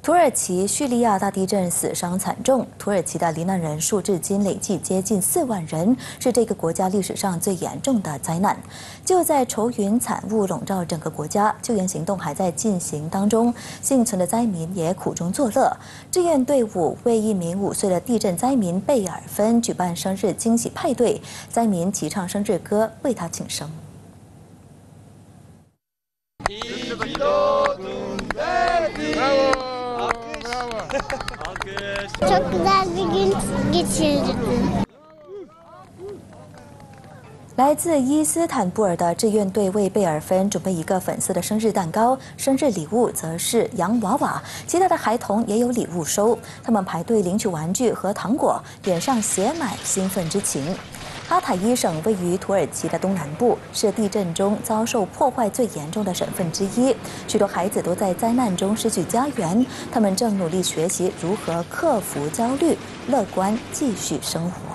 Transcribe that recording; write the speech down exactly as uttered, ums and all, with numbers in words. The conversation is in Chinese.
土耳其叙利亚大地震死伤惨重，土耳其的罹难人数至今累计接近四万人，是这个国家历史上最严重的灾难。就在愁云惨雾笼罩整个国家，救援行动还在进行当中，幸存的灾民也苦中作乐。志愿队伍为一名五岁的地震灾民贝尔芬举办生日惊喜派对，灾民齐唱生日歌为他庆生。 Çok güzel bir gün geçirdim. 来自伊斯坦布尔的志愿队为贝尔芬准备一个粉色的生日蛋糕，生日礼物则是洋娃娃。其他的孩童也有礼物收，他们排队领取玩具和糖果，脸上写满兴奋之情。 哈塔伊省位于土耳其的东南部，是地震中遭受破坏最严重的省份之一。许多孩子都在灾难中失去家园，他们正努力学习如何克服焦虑，乐观继续生活。